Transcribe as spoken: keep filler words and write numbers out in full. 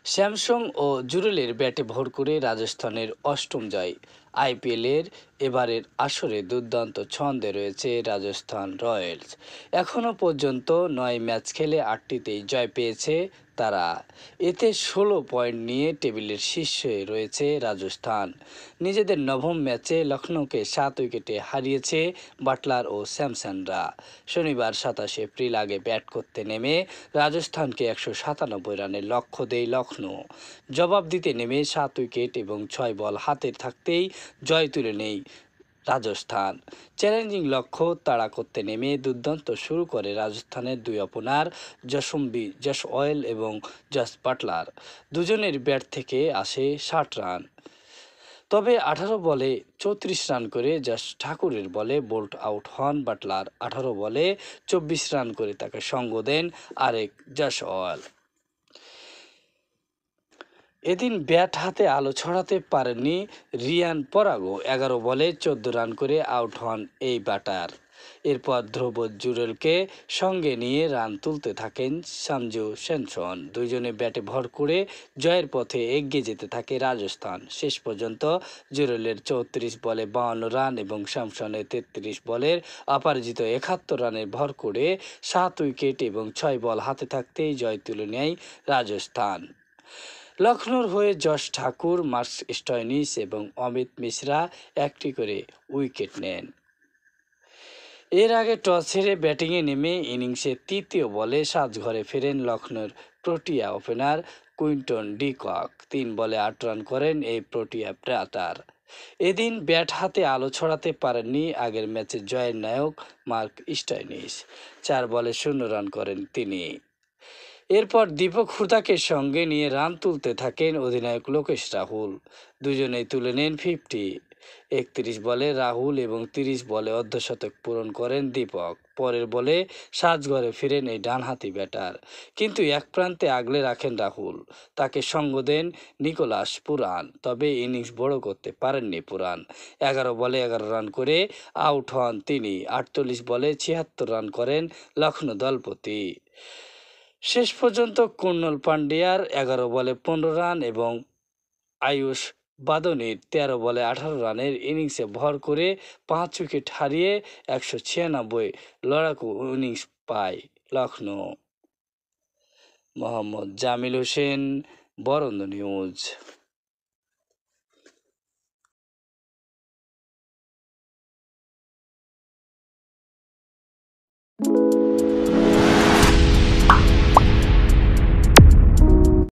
Samsung ও জুরেলের ব্যাটে ভর করে রাজস্থানের অষ্টম জয়। আইপিএলের এবারের আসরে দুর্দান্ত ছন্দে রয়েছে রাজস্থান রয়্যালস। এখনও পর্যন্ত নয় ম্যাচ খেলে আটটিতেই জয় পেয়েছে তারা। এতে ষোলো পয়েন্ট নিয়ে টেবিলের শীর্ষে রয়েছে রাজস্থান। নিজেদের নবম ম্যাচে লখনৌকে সাত উইকেটে হারিয়েছে বাটলার ও স্যামসনরা। শনিবার সাতাশে এপ্রিল আগে ব্যাট করতে নেমে রাজস্থানকে একশো সাতানব্বই রানের লক্ষ্য দেয় লখনৌ। জবাব দিতে নেমে সাত উইকেট এবং ছয় বল হাতে থাকতেই জয় তুলে নেয় রাজস্থান। চ্যালেঞ্জিং লক্ষ্য তাড়া করতে নেমে দুর্দান্ত শুরু করে রাজস্থানের দুই ওপেনার জসম্বি জসওয়াল এবং জস বাটলার। দুজনের ব্যাট থেকে আসে ষাট রান। তবে আঠারো বলে চৌত্রিশ রান করে জাস ঠাকুরের বলে বোল্ট আউট হন বাটলার। আঠারো বলে চব্বিশ রান করে তাকে সঙ্গ দেন আরেক জসওয়াল। এদিন ব্যাট হাতে আলো ছড়াতে পারেননি রিয়ান পরাগও। এগারো বলে চোদ্দ রান করে আউট হন এই ব্যাটার। এরপর ধ্রুব জুরেলকে সঙ্গে নিয়ে রান তুলতে থাকেন সঞ্জু স্যামসন। দুইজনে ব্যাটে ভর করে জয়ের পথে এগিয়ে যেতে থাকে রাজস্থান। শেষ পর্যন্ত জুরেলের চৌত্রিশ বলে বাউন্ন রান এবং স্যামসনের তেত্রিশ বলের অপরাজিত একাত্তর রানের ভর করে সাত উইকেট এবং ছয় বল হাতে থাকতেই জয় তুলে নেয় রাজস্থান। লখনৌর হয়ে যশ ঠাকুর, মার্কস স্টয়নিস এবং অমিত মিশ্রা একটি করে উইকেট নেন। এর আগে টস হেরে ব্যাটিংয়ে নেমে ইনিংসের তৃতীয় বলে সাজঘরে ফেরেন লখনৌর Protea opener Quinton de Kock. তিন বলে আট রান করেন এই প্রোটিয়া ব্যাটার। এদিন ব্যাট হাতে আলো ছড়াতে পারেননি আগের ম্যাচে জয়ের নায়ক মার্ক স্টয়নিস। চার বলে শূন্য রান করেন তিনি। এরপর দীপক হুদাকে সঙ্গে নিয়ে রান তুলতে থাকেন অধিনায়ক লোকেশ রাহুল। দুজনেই তুলে নেন ফিফটি। একত্রিশ বলে রাহুল এবং তিরিশ বলে অর্ধশতক পূরণ করেন দীপক। পরের বলে সাজঘরে ফিরেন এই ডানহাতি ব্যাটার, কিন্তু এক প্রান্তে আগলে রাখেন রাহুল। তাকে সঙ্গ দেন নিকোলাস পুরান, তবে ইনিংস বড় করতে পারেননি পুরান। এগারো বলে এগারো রান করে আউট হন তিনি। আটচল্লিশ বলে ছিয়াত্তর রান করেন লখনৌ দলপতি। শেষ পর্যন্ত কুর্নল পান্ডিয়ার এগারো বলে পনেরো রান এবং আয়ুষ বাদনির তেরো বলে আঠারো রানের ইনিংসে ভর করে পাঁচ উইকেট হারিয়ে একশো ছিয়ানব্বই লড়াকু ইনিংস পায় লখনৌ। মোহাম্মদ জামিল হোসেন, বরেন্দ্র নিউজ।